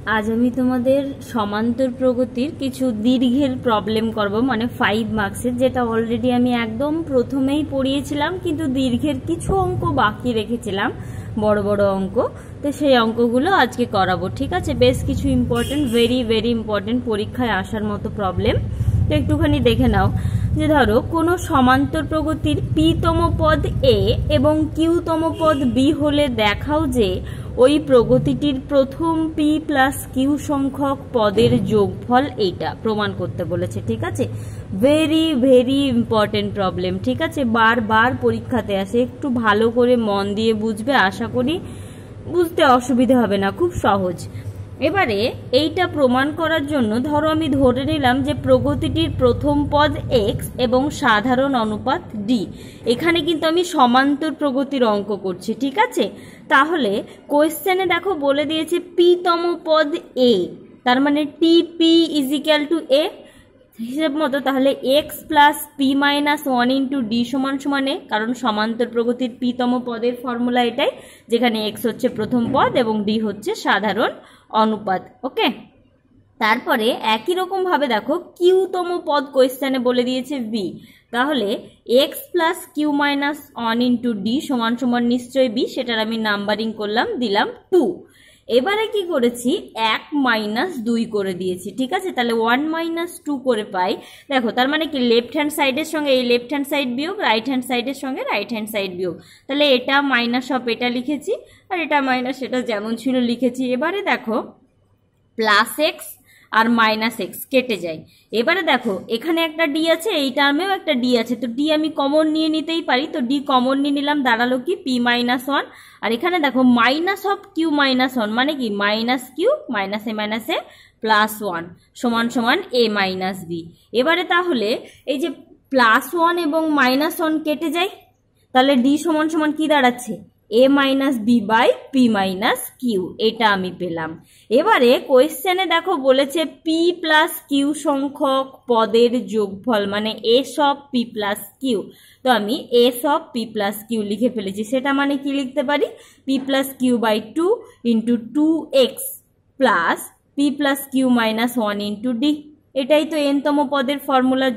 আজ আমি তোমাদের সমান্তর প্রগতির কিছু দীর্ঘের প্রবলেম করব, মানে 5 মার্কসের, যেটা অলরেডি আমি একদম প্রথমেই পড়িয়েছিলাম, কিন্তু দীর্ঘের কিছু অঙ্ক বাকি রেখেছিলাম, বড় বড় অঙ্ক। তো সেই অঙ্কগুলো আজকে করাবো, ঠিক আছে? বেশ কিছু ইম্পর্টেন্ট, ভেরি ভেরি ইম্পর্টেন্ট, পরীক্ষায় আসার মতো প্রবলেম। তো একটুখানি দেখে নাও যে ধরো কোনো সমান্তর প্রগতির পি তম পদ এ এবং কিউ তম পদ বি হলে দেখাও যে ওই প্রগতিটির প্রথম পি প্লাস কিউ সংখ্যক পদের যোগফল এইটা প্রমাণ করতে বলেছে, ঠিক আছে? ভেরি ভেরি ইম্পর্টেন্ট প্রবলেম, ঠিক আছে? বারবার পরীক্ষাতে আসে, একটু ভালো করে মন দিয়ে বুঝবে, আশা করি বুঝতে অসুবিধা হবে না, খুব সহজ। এবারে এইটা প্রমাণ করার জন্য ধরো আমি ধরে নিলাম যে প্রগতিটির প্রথম পদ এক্স এবং সাধারণ অনুপাত ডি। এখানে কিন্তু আমি সমান্তর প্রগতির অঙ্ক করছি, ঠিক আছে? তাহলে কোয়েশ্চেনে দেখো বলে দিয়েছে পি তম পদ এ, তার মানে T P is equal to A হিসেব মতো, তাহলে X plus P minus one into D সমান সমান এ, কারণ সমান্তর প্রগতির পি তম পদের ফর্মুলা এটাই, যেখানে এক্স হচ্ছে প্রথম পদ এবং ডি হচ্ছে সাধারণ অনুপাত। ওকে, তারপরে একই রকম ভাবে দেখো কিউ তম পদ কোয়েশ্চেনে বলে দিয়েছে বি, তাহলে X plus Q minus one into D সমান সমান নিশ্চয়ই বি, সেটার আমি নাম্বারিং করলাম, দিলাম 2। এবারে কি করেছি, 1 মাইনাস 2 করে দিয়েছি, ঠিক আছে? তাহলে 1 মাইনাস 2 করে পাই। দেখো তার মানে কি, লেফট হ্যান্ড সাইডের সঙ্গে এই লেফট হ্যান্ড সাইড বিয়োগ, রাইট হ্যান্ড সাইডের সঙ্গে রাইট হ্যান্ড সাইড বিয়োগ, তাহলে এটা মাইনাস অফ এটা লিখেছি, আর এটা মাইনাস এটা যেমন ছিল লিখেছি। এবারে দেখো প্লাস এক্স আর মাইনাস এক্স কেটে যায়। এবারে দেখো এখানে একটা ডি আছে, এই টার্মেও একটা ডি আছে, তো ডি আমি কমন নিয়ে নিতেই পারি, তো ডি কমন নিয়ে নিলাম, দাঁড়ালো কি পি মাইনাস ওয়ান। আর এখানে দেখো minus of Q minus one মানে কি, minus Q minus A plus one সমান সমান এ মাইনাস বি। এবারে তাহলে এই যে প্লাস ওয়ান এবং মাইনাস ওয়ান কেটে যায়, তাহলে ডি সমান সমান কি দাঁড়াচ্ছে, A minus B by P minus Q, এটা আমি পেলাম। এবারে কোয়েশ্চেনে দেখো বলেছে পি প্লাস কিউ সংখ্যক পদের যোগফল, মানে S of P plus Q, তো আমি S of P plus Q লিখে ফেলেছি। সেটা মানে কি লিখতে পারি, P plus Q by 2 into 2x plus P plus Q minus 1 into D. এটাই তো এন তম পদের ফর্মুলার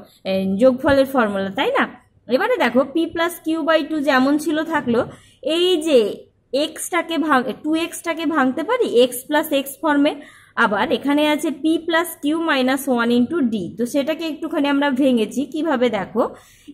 যোগফলের ফর্মুলা, তাই না? এবারে দেখো পি প্লাস কিউ বাই 2 যেমন ছিল থাকলো, এই যে এক্সটাকে 2xটাকে ভাঙতে পারি এক্স প্লাস এক্স ফর্মে, আবার এখানে আছে P plus Q minus 1 into D, তো সেটাকে একটুখানি আমরা ভেঙেছি কিভাবে, দেখো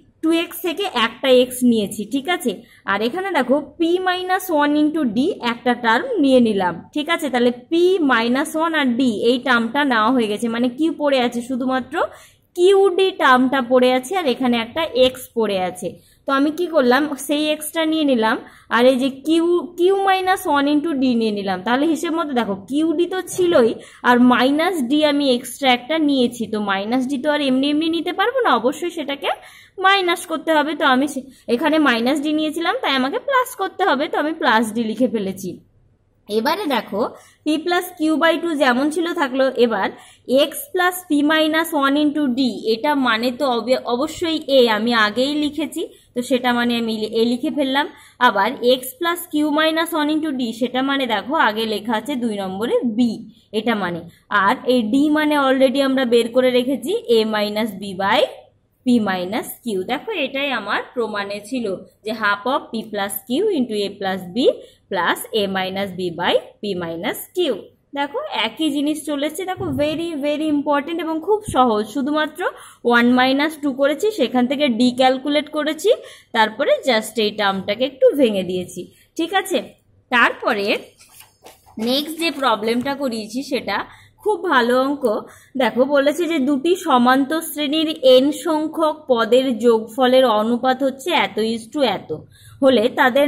2x থেকে একটা x নিয়েছি, ঠিক আছে? আর এখানে দেখো p মাইনাস 1 ইন্টু ডি একটা টার্ম নিয়ে নিলাম, ঠিক আছে? তাহলে p মাইনাস 1 আর d এই টার্মটা নেওয়া হয়ে গেছে, মানে কি পড়ে আছে, শুধুমাত্র কিউডি টার্মটা পড়ে আছে, আর এখানে একটা এক্স পড়ে আছে। তো আমি কি করলাম, সেই এক্সটা নিয়ে নিলাম, আর এই যে কিউ মাইনাস 1 ইন্টু ডি নিয়ে নিলাম। তাহলে হিসেব মতো দেখো কিউডি তো ছিলই, আর মাইনাস ডি আমি এক্সট্রা একটা নিয়েছি, তো মাইনাস ডি তো আর এমনি এমনি নিতে পারবো না, অবশ্যই সেটাকে মাইনাস করতে হবে। তো আমি এখানে মাইনাস ডি নিয়েছিলাম, তাই আমাকে প্লাস করতে হবে, তো আমি প্লাস ডি লিখে ফেলেছি। এবারে দেখো পি প্লাস কিউ বাই 2 যেমন ছিল থাকলো, এবার X plus P minus 1 into D, এটা মানে তো অবশ্যই এ, আমি আগেই লিখেছি, তো সেটা মানে আমি এ লিখে ফেললাম। আবার X plus Q minus 1 into D, সেটা মানে দেখো আগে লেখা আছে 2 নম্বরে বি, এটা মানে, আর এই ডি মানে অলরেডি আমরা বের করে রেখেছি A minus B by P minus Q. দেখো এটাই আমার প্রমাণে ছিল যে half of P plus Q into A plus B plus A minus B by P minus Q. দেখো একই জিনিস চলেছে, দেখো ভেরি ভেরি ইম্পর্টেন্ট এবং খুব সহজ, শুধুমাত্র 1 মাইনাস 2 করেছি, সেখান থেকে ডি ক্যালকুলেট করেছি, তারপরে জাস্ট এই টার্মটাকে একটু ভেঙে দিয়েছি, ঠিক আছে? তারপরে নেক্সট যে প্রবলেমটা করিয়েছি সেটা খুব ভালো অঙ্ক। দেখো বলেছে যে দুটি সমান্তর শ্রেণীর এন সংখ্যক পদের যোগফলের অনুপাত হচ্ছে এত ইস্টু এত হলে তাদের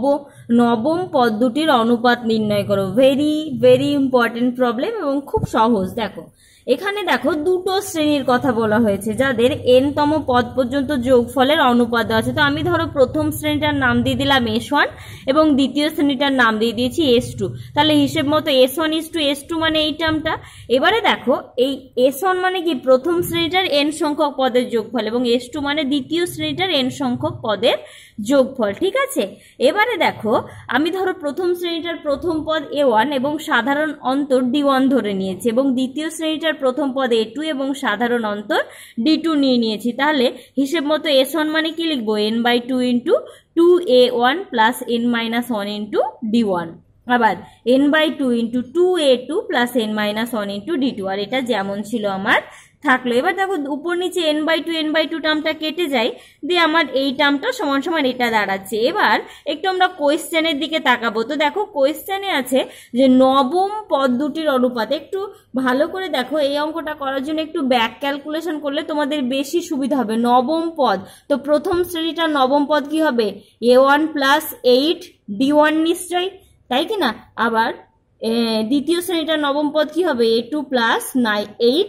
নবম পদ দুটির অনুপাত নির্ণয় করো। ভেরি ভেরি ইম্পর্টেন্ট প্রবলেম এবং খুব সহজ। দেখো এখানে দেখো দুটো শ্রেণীর কথা বলা হয়েছে যাদের n তম পদ পর্যন্ত যোগফলের অনুপাত দেওয়া আছে। তো আমি ধরো প্রথম শ্রেণীটার নাম দিয়ে দিলাম S1 এবং দ্বিতীয় শ্রেণীটার নাম দিয়ে দিয়েছি S2। তাহলে হিসেব মতো S1:S2 মানে এই টার্মটা। এবারে দেখো এই S1 মানে কি প্রথম শ্রেণীটার n সংখ্যক পদের যোগফল এবং S2 মানে দ্বিতীয় শ্রেণীটার n সংখ্যক পদের যোগফল, ঠিক আছে। এবারে দেখো আমি ধরো প্রথম শ্রেণীটার প্রথম পদ A1 এবং সাধারণ অন্তর D1 ধরে নিয়েছি এবং দ্বিতীয় শ্রেণীটার প্রথম পদ A2 এবং সাধারণ অন্তর D2 নিয়ে নিয়েছি। তাহলে হিসেব মতো S1 মানে কি লিখবো, n/2 into 2A1 plus n-1 into D1, আবার n/2 into 2A2 plus n-1 into D2। আর এটা যেমন ছিল আমার থাকলো। এবার দেখো উপর নিচে n/2 টার্মটা কেটে যায়, দিয়ে আমার এই টার্মটা সমান সমান এটা দাঁড়াচ্ছে। এবার একটু আমরা কোয়েশ্চেনের দিকে তাকাবো। তো দেখো কোয়েশ্চেনে আছে যে নবম পদ দুটির অনুপাত। একটু ভালো করে দেখো, এই অঙ্কটা করার জন্য একটু ব্যাক ক্যালকুলেশন করলে তোমাদের বেশি সুবিধা হবে। নবম পদ, তো প্রথম শ্রেণীটার নবম পদ কি হবে, A1 প্লাস 8 D1 নিশ্চয়ই, তাই কি না। আবার দ্বিতীয় শ্রেণীটার নবম পদ কি হবে, A2 প্লাস 8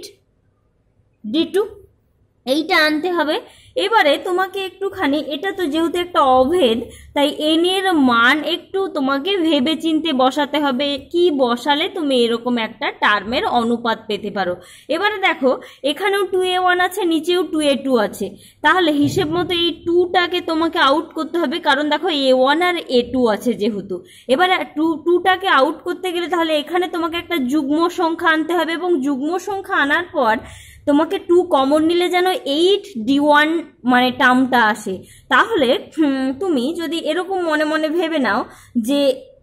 D2, এইটা আনতে হবে। এবারে তোমাকে একটুখানি, এটা তো যেহেতু একটা অভেদ তাই n এর মান একটু তোমাকে ভেবে চিনতে বসাতে হবে, কি বসালে তুমি এরকম একটা টার্মের অনুপাত পেতে পারো। এবারে দেখো এখানেও 2A1 আছে, নিচেও 2A2 আছে, তাহলে হিসেব মতো এই 2টাকে তোমাকে আউট করতে হবে, কারণ দেখো A1 আর A2 আছে যেহেতু। এবারে 2টাকে আউট করতে গেলে তাহলে এখানে তোমাকে একটা যুগ্ম সংখ্যা আনতে হবে এবং যুগ্ম সংখ্যা আনার পর তোমাকে 2 কমন নিলে যেন 8 D1 মানে টার্মটা আসে। তাহলে তুমি যদি এরকম মনে মনে ভেবে নাও যে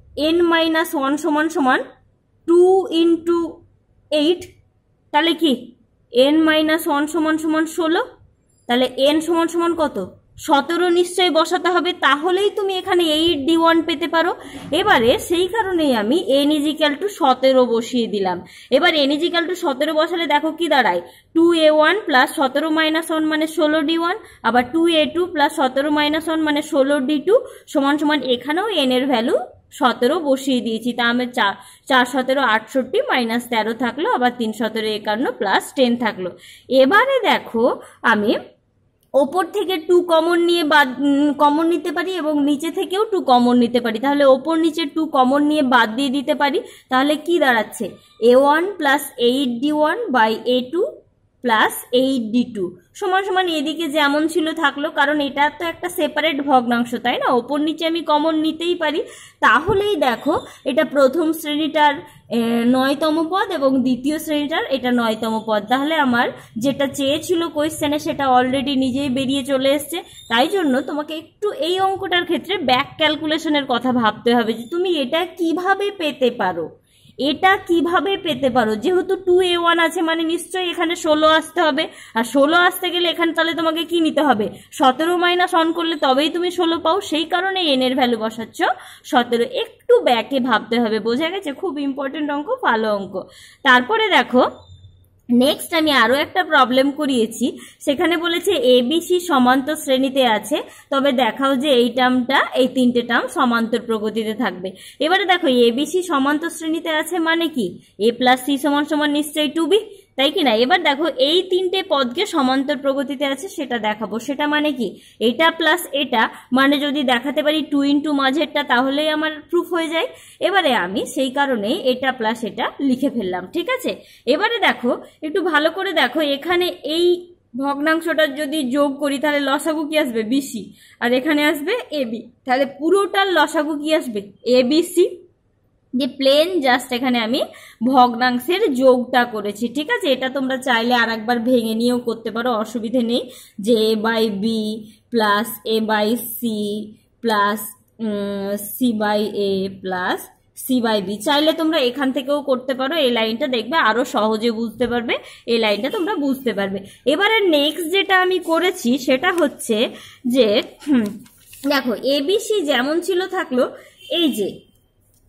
n-1 সমান সমান 2 ইন্টু 8, তাহলে কি n-1 সমান সমান 16, তাহলে n সমান সমান কত, 17 নিশ্চয়ই বসাতে হবে, তাহলেই তুমি এখানে 8 D1 পেতে পারো। এবারে সেই কারণেই আমি n=17 বসিয়ে দিলাম। এবার n=17 বসালে দেখো কি দাঁড়ায়, 2A1 প্লাস 17-1 মানে 16 D1, আবার 2A2 প্লাস 17-1 মানে 16 D2 সমান সমান এখানেও n এর ভ্যালু 17 বসিয়ে দিয়েছি। তা আমি 4×17 68 মাইনাস 13 থাকলো, আবার 3×17 51 প্লাস 10 থাকলো। এবারে দেখো আমি ওপর থেকে 2 কমন নিয়ে কমন নিতে পারি এবং নিচে থেকেও 2 কমন নিতে পারি। তাহলে ওপর নিচে 2 কমন নিয়ে বাদ দিয়ে দিতে পারি। তাহলে কি দাঁড়াচ্ছে, A1 plus 8 D1 by A2 plus 8 D2 সমান সমান এদিকে যেমন ছিল থাকলো, কারণ এটা তো একটা সেপারেট ভগ্নাংশ, তাই না, ওপর নিচে আমি কমন নিতেই পারি। তাহলেই দেখো এটা প্রথম শ্রেণীটার 9তম পদ এবং দ্বিতীয় শ্রেণীটার এটা 9তম পদ। তাহলে আমার যেটা চেয়েছিল কোয়েশ্চেনে সেটা অলরেডি নিজেই বেরিয়ে চলে এসছে। তাই জন্য তোমাকে একটু এই অঙ্কটার ক্ষেত্রে ব্যাক ক্যালকুলেশনের কথা ভাবতে হবে যে তুমি এটা কিভাবে পেতে পারো, এটা কিভাবে পেতে পারো। যেহেতু 2A1 আছে মানে নিশ্চয়ই এখানে 16 আসতে হবে, আর 16 আসতে গেলে এখানে তাহলে তোমাকে কি নিতে হবে, 17-1 করলে তবেই তুমি 16 পাও, সেই কারণে n এর ভ্যালু বসাচ্ছ 17। একটু ব্যাকে ভাবতে হবে, বোঝা গেছে, খুব ইম্পর্টেন্ট অঙ্ক, ভালো অঙ্ক। তারপরে দেখো নেক্সট আমি আরো একটা প্রবলেম করিয়েছি, সেখানে বলেছে ABC সমান্তর শ্রেণীতে আছে, তবে দেখাও যে এই টার্মটা, এই 3টে টার্ম সমান্তর প্রগতিতে থাকবে। এবারে দেখো ABC সমান্তর শ্রেণীতে আছে মানে কি, A প্লাস C সমান সমান নিশ্চয়ই 2B, তাই কি না। এবার দেখো এই 3টে পদকে সমান্তর প্রগতিতে আছে সেটা দেখাবো, সেটা মানে কি, এটা প্লাস এটা মানে যদি দেখাতে পারি 2 ইন্টু মাঝেরটা তাহলেই আমার প্রুফ হয়ে যায়। এবারে আমি সেই কারণেই এটা প্লাস এটা লিখে ফেললাম, ঠিক আছে। এবারে দেখো একটু ভালো করে দেখো, এখানে এই ভগ্নাংশটার যদি যোগ করি তাহলে লসাগু কি আসবে, BC, আর এখানে আসবে AB, তাহলে পুরোটার লসাগু কি আসবে, ABC। যে প্লেন জাস্ট এখানে আমি ভগ্নাংশের যোগটা করেছি, ঠিক আছে। এটা তোমরা চাইলে আর একবার ভেঙে নিয়েও করতে পারো, অসুবিধে নেই, যে A/B plus A/C plus C/A plus C/B, চাইলে তোমরা এখান থেকেও করতে পারো। এই লাইনটা দেখবে আরো সহজে বুঝতে পারবে, এই লাইনটা তোমরা বুঝতে পারবে। এবারে নেক্সট যেটা আমি করেছি সেটা হচ্ছে যে দেখো ABC যেমন ছিল থাকলো, এই যে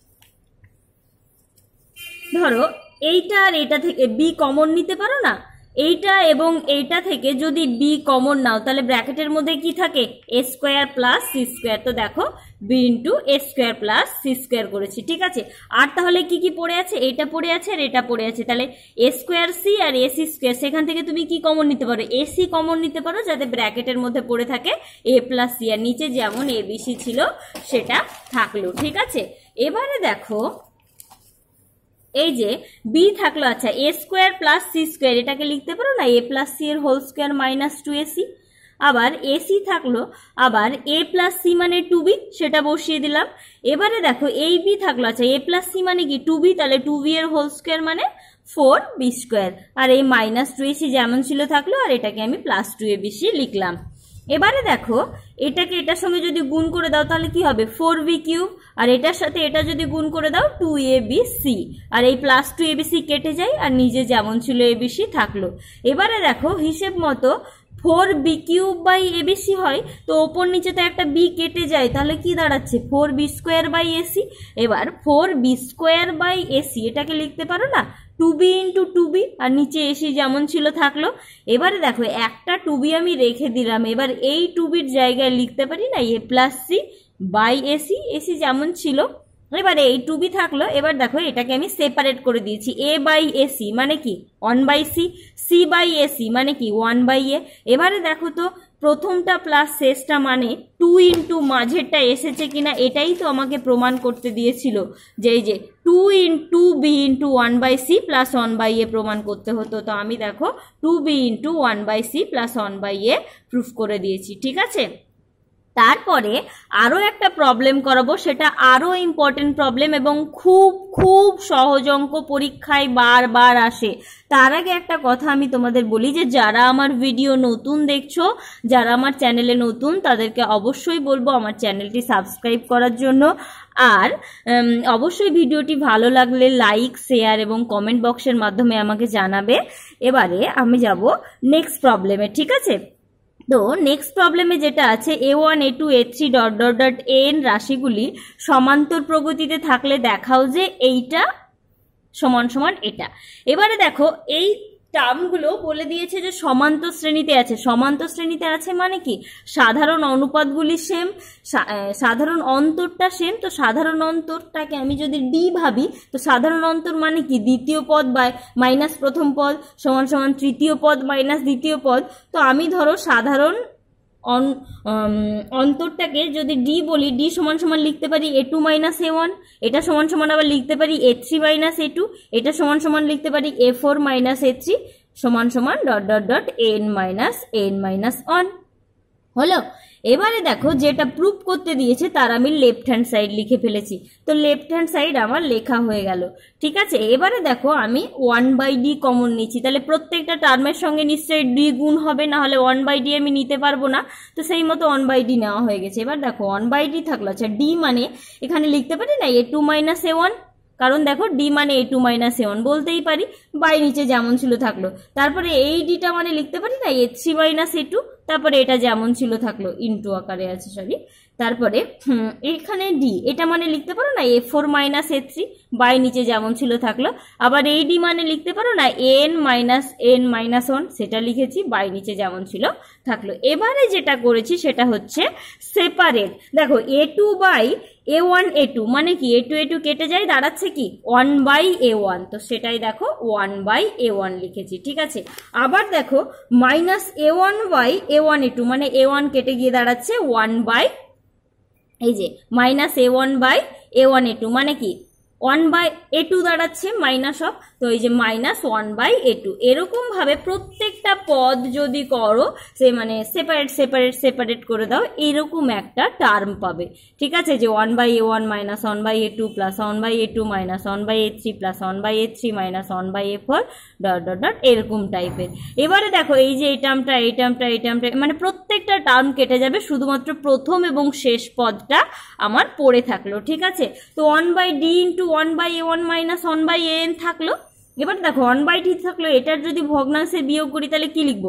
ধরো এইটা আর এটা থেকে B কমন নিতে পারো না, এইটা এবং এইটা থেকে যদি বি কমন নাও তাহলে ব্র্যাকেটের মধ্যে কি থাকে A square plus C square. তো দেখো B into A square plus C square করেছি, ঠিক আছে। আর তাহলে কি কি পড়ে আছে, এটা পড়ে আছে আর এটা পড়ে আছে, তাহলে এ স্কোয়ার সি আর এ সি স্কোয়ার, সেখান থেকে তুমি কি কমন নিতে পারো, এ সি কমন নিতে পারো, যাতে ব্র্যাকেটের মধ্যে পড়ে থাকে এ প্লাস সি, আর নিচে যেমন এ বি সি ছিল সেটা থাকলো, ঠিক আছে। এবারে দেখো এই যে বি থাকলো, আচ্ছা A square plus C square, এটাকে লিখতে পারো না এ প্লাস সি এর হোল স্কোয়ার মাইনাস 2ac। আবার এসি থাকলো, আবার এ প্লাস সি মানে 2b, সেটা বসিয়ে দিলাম। এবারে দেখো এই বি থাকলো, আচ্ছা এ প্লাস সি মানে কি 2b, তাহলে 2b এর হোল স্কোয়ার মানে 4b স্কোয়ার, আর এই মাইনাস 2ac যেমন ছিল থাকলো, আর এটাকে আমি প্লাস 2abc লিখলাম। এবারে দেখো এটাকে এটার সঙ্গে যদি গুণ করে দাও তাহলে কি হবে 4b কিউব, আর এটার সাথে এটা যদি গুণ করে দাও 2abc, আর এই প্লাস 2abc কেটে যায় আর নিজে যেমন ছিল abc থাকলো। এবারে দেখো হিসেব মতো 4b কিউব বাই abc হয়, তো ওপর নিচে তো একটা b কেটে যায়, তাহলে কি দাঁড়াচ্ছে 4b স্কোয়ার বাই ac। এবার 4b স্কোয়ার বাই ac এটাকে লিখতে পারো না 2b ইন্টু 2b, আর নিচে ac যেমন ছিল থাকলো। এবারে দেখো একটা 2b আমি রেখে দিলাম, এবার এই 2bর জায়গায় লিখতে পারি না A plus C by AC, AC যেমন ছিল। এবারে এই 2b থাকলো, এবার দেখো এটাকে আমি সেপারেট করে দিয়েছি, এ বাই এসি মানে কি 1 by C, C by AC মানে কি 1 বাই এ। এবারে দেখো তো প্রথমটা প্লাস শেষটা মানে 2 ইন্টু মাঝেরটা এসেছে কিনা, এটাই তো আমাকে প্রমাণ করতে দিয়েছিল, যে এই যে 2 into B into 1 by C plus 1 by A প্রমাণ করতে হতো। তো আমি দেখো 2b into 1 by C plus 1 by A proof করে দিয়েছি, ঠিক আছে। তারপরে আরো একটা প্রবলেম করাবো, সেটা আরো ইম্পর্টেন্ট প্রবলেম এবং খুব খুব সহজ অঙ্ক, পরীক্ষায় বারবার আসে। তার আগে একটা কথা আমি তোমাদের বলি, যে যারা আমার ভিডিও নতুন দেখছো, যারা আমার চ্যানেলে নতুন, তাদেরকে অবশ্যই বলবো আমার চ্যানেলটি সাবস্ক্রাইব করার জন্য। আর অবশ্যই ভিডিওটি ভালো লাগলে লাইক, শেয়ার এবং কমেন্ট বক্সের মাধ্যমে আমাকে জানাবে। এবারে আমি যাব নেক্সট প্রবলেমে, ঠিক আছে। তো নেক্সট প্রবলেমে যেটা আছে a1 a2 a3 dot dot dot n রাশিগুলি সমান্তর প্রগতিতে থাকলে দেখাও যে এইটা সমান সমান এটা। এবারে দেখো এই টার্মগুলো বলে দিয়েছে যে সমান্তর শ্রেণীতে আছে। সমান্তর শ্রেণীতে আছে মানে কি সাধারণ অনুপাতগুলি সেম, সাধারণ অন্তরটা সেম। তো সাধারণ অন্তরটাকে আমি যদি ডি ভাবি, তো সাধারণ অন্তর মানে কি দ্বিতীয় পদ বাই মাইনাস প্রথম পদ সমান সমান তৃতীয় পদ মাইনাস দ্বিতীয় পদ। তো আমি ধরো সাধারণ অন্তরটাকে যদি ডি বলি, ডি সমান সমান লিখতে পারি a2 মাইনাস a1, এটা সমান সমান আবার লিখতে পারি a3 মাইনাস a2, এটা সমান সমান লিখতে পারি a4 মাইনাস a3 সমান সমান dot dot dot n minus 1 হলো। এবারে দেখো যেটা প্রুফ করতে দিয়েছে তার আমি লেফট হ্যান্ড সাইড লিখে ফেলেছি, তো লেফট হ্যান্ড সাইড আমার লেখা হয়ে গেল, ঠিক আছে। এবারে দেখো আমি 1 বাই ডি কমন নিচ্ছি, তাহলে প্রত্যেকটা টার্মের সঙ্গে নিশ্চয়ই ডি গুণ হবে, না হলে 1 বাই ডি আমি নিতে পারবো না। তো সেই মতো 1 বাই ডি নেওয়া হয়ে গেছে। এবার দেখো 1 বাই ডি থাকলো, আচ্ছা ডি মানে এখানে লিখতে পারি না a2 মাইনাস a1, কারণ দেখো ডি মানে a2 মাইনাস a1 বলতেই পারি, বাই নিচে যেমন ছিল থাকলো। তারপরে এই ডিটা মানে লিখতে পারি না a3 মাইনাস a2, তারপরে এটা যেমন ছিল থাকলো, ইন্টু আকারে আছে সরি। তারপরে এখানে ডি এটা মানে লিখতে পারো না a4 মাইনাস a3, বাই নিচে যেমন ছিল থাকলো। আবার এই ডি মানে লিখতে পারো না n মাইনাস 1, সেটা লিখেছি, বাই নিচে যেমন ছিল থাকলো। এবারে যেটা করেছি সেটা হচ্ছে সেপারেট। দেখো a2 বাই a1 a2 মানে কি a2 a2 কেটে যায়, দাঁড়াচ্ছে কি 1 বাই a1, তো সেটাই দেখো 1 বাই a1 লিখেছি, ঠিক আছে। আবার দেখো minus a1 by a1 a2 মানে a1 কেটে গিয়ে দাঁড়াচ্ছে 1 বাই এই যে minus a1 by a1 a2 মানে কি 1 বাই a2 দাঁড়াচ্ছে মাইনাস অফ, তো এই যে মাইনাস 1 বাই a2। এরকম ভাবে প্রত্যেকটা পদ যদি করো, সে মানে সেপারেট করে দাও, এরকম একটা টার্ম পাবে, ঠিক আছে। যে 1 by a1 minus 1 by a2 plus 1 by a2 minus 1 by a3 plus 1 by a3 minus 1 by a4 dot dot dot এরকম টাইপের। এবারে দেখো এই যে এই টার্মটা মানে প্রত্যেকটা টার্ম কেটে যাবে, শুধুমাত্র প্রথম এবং শেষ পদটা আমার পড়ে থাকলো, ঠিক আছে। তো 1 by D into 1 by a1 minus 1 by an থাকলো। এবার দেখো 1 বাই ডি থাকলো, এটার যদি ভগ্নাংশে বিয়োগ করি তাহলে কি লিখবো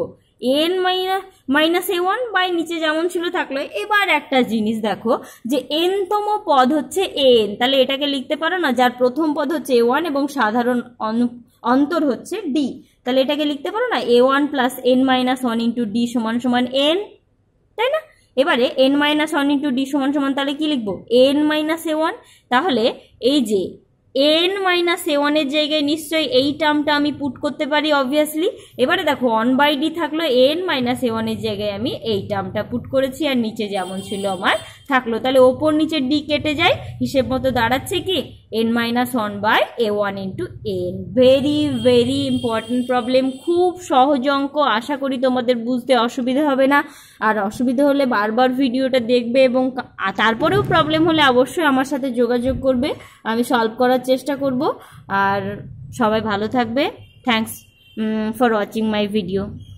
N minus A one by নিচে যেমন ছিল থাকলো। এবার একটা জিনিস দেখো যে এনতম পদ হচ্ছে এন, তাহলে এটাকে লিখতে পারো না, যার প্রথম পদ হচ্ছে এ ওয়ান এবং সাধারণ অন্তর হচ্ছে ডি, তাহলে এটাকে লিখতে পারো না A one plus N minus one into D সমান সমান এন, তাই না? এবারে N minus one into D সমান সমান তাহলে কি লিখবো এন মাইনাস এ ওয়ান। তাহলে এই যে এন মাইনাস এ ওয়ানের জায়গায় নিশ্চয়ই এই টার্মটা আমি পুট করতে পারি অবভিয়াসলি। এবারে দেখো 1/d থাকলো, এন মাইনাস এ ওয়ানের জায়গায় আমি এই টার্মটা পুট করেছি আর নিচে যেমন ছিল আমার থাকলো, তাহলে ওপর নিচে ডি কেটে যায়, হিসেব মতো দাঁড়াচ্ছে কি N minus one by A one into N. Very very important problem, খুব সহজ অঙ্ক, আশা করি তোমাদের বুঝতে অসুবিধা হবে না। আর অসুবিধা হলে বারবার ভিডিওটা দেখবে এবং তারপরেও প্রবলেম হলে অবশ্যই আমার সাথে যোগাযোগ করবে, আমি সলভ করার চেষ্টা করব। আর সবাই ভালো থাকবে। Thanks for watching my video.